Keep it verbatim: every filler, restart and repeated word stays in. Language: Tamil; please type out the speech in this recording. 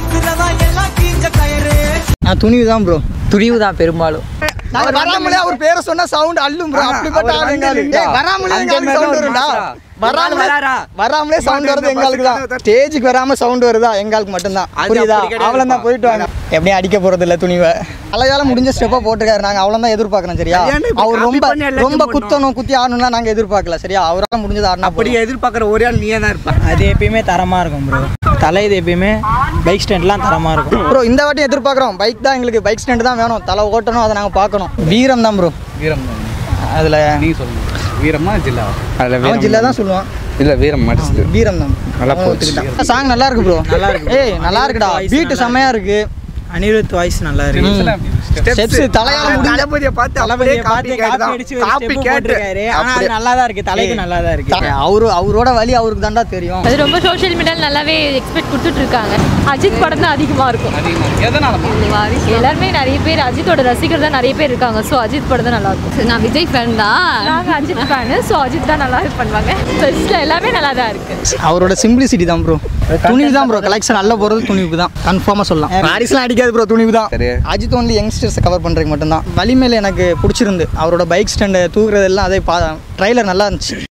நான் துணிவு தான் ப்ரோ. துணிவு தான் பெரும்பாலும். நாங்க வராமலே அவர் பேரை சொன்னா சவுண்ட் அள்ளும் ப்ரோ. அப்படிப்பட்ட ஆளு எங்களுக்கு. வராமலே எங்களுக்கு சவுண்ட் வரும்டா. வராமலே வராமலே சவுண்ட் வருது எங்களுக்கு தான். ஸ்டேஜுக்கு வராம சவுண்ட் வருதா எங்களுக்கு மட்டும்தான். புரியுதா? அவ்வளவு தான் போயிட்டு வாங்க. எப்படியும் அடிக்க போறது இல்ல துணிவை. அழகால முடிஞ்ச ஸ்டெப்பா போட்டுருக்காரு. நாங்க அவ்வளவு தான் எதிர்பார்க்கறோம். சரியா? அவர் ரொம்ப ரொம்ப குத்தணும் குத்தி ஆடணும்னா நாங்க எதிர்பார்க்கல. சரியா? அவரால முடிஞ்சது ஆடணும். அப்படி எதிர்பார்க்குற ஒரே ஆள் நீயே தான் இருப்ப. அது எப்பயுமே தரமா இருக்கும் ப்ரோ. தலை இது எப்பயுமே பைக் ஸ்டாண்ட்லாம் தரமா இருக்கும் ப்ரோ. இந்த வாட்டி எதிர்பார்க்குறோம் பைக் தான் எங்களுக்கு. பைக் ஸ்டாண்ட் தான் வேணும். தலை ஓட்டணும். அதை நாங்கள் பார்க்கணும். வீரம் தான் ப்ரோ. வீரம் தான். அதில் நீ சொல்லுங்க. வீரமா ஜில்லா? அவன் ஜில்லா தான் சொல்லுவான். இல்ல வீரம் மாட்டேங்குது. வீரம் தான். நல்லா போச்சு. சாங் நல்லா இருக்கு ப்ரோ. நல்லா இருக்கு. ஏய் நல்லா இருக்குடா. பீட் செமையா இருக்கு. அனிருத் வாய்ஸ் நல்லா இருக்கு. ஸ்டெப்ஸ் தலையால முடிஞ்ச தளபதியை பார்த்து தளபதியை பார்த்து காப்பி அடிச்சு காப்பி கேட்டிருக்காரு. ஆனா அது நல்லா தான் இருக்கு. தலைக்கு நல்லா தான் இருக்கு. அவரு அவரோட வலி அவருக்கு தான்டா தெரியும். அது ரொம்ப சோஷியல் மீடியால நல்லாவே எக்ஸ்பெக்ட் கொடுத்துட்டு இருக்காங்க. அஜித் படம் தான் அதிகமா இருக்கும். எதனால எல்லாருமே நிறைய பேர் அஜித்தோட ரசிகர் தான் நிறைய பேர் இருக்காங்க. ஸோ அஜித் படம் தான் நல்லா இருக்கும். நான் விஜய் ஃபேன் தான். நாங்கள் அஜித் ஃபேனு. ஸோ அஜித் தான் நல்லா பண்ணுவாங்க. ஃபர்ஸ்ட்ல எல்லாமே நல்லா தான் இருக்கு. அவரோட சிம்பிளிசிட்டி தான் ப்ரோ. துணிவு தான் ப்ரோ. கலெக்ஷன் நல்ல போறது துணிவுக்கு தான். கன்ஃபார்மா சொல்லலாம். பாரிஸ்லாம் அடிக்காது ப்ரோ. துணிவு தான். அஜித் ஒன்லி யங்ஸ்டர்ஸ் கவர் பண்றதுக்கு மட்டும் தான். வலிமையில எனக்கு பிடிச்சிருந்து. அவரோட பைக் ஸ்டாண்டை தூக்குறது எல்லாம் அதே ட்ரைலர் நல்லா இருந்துச்சு.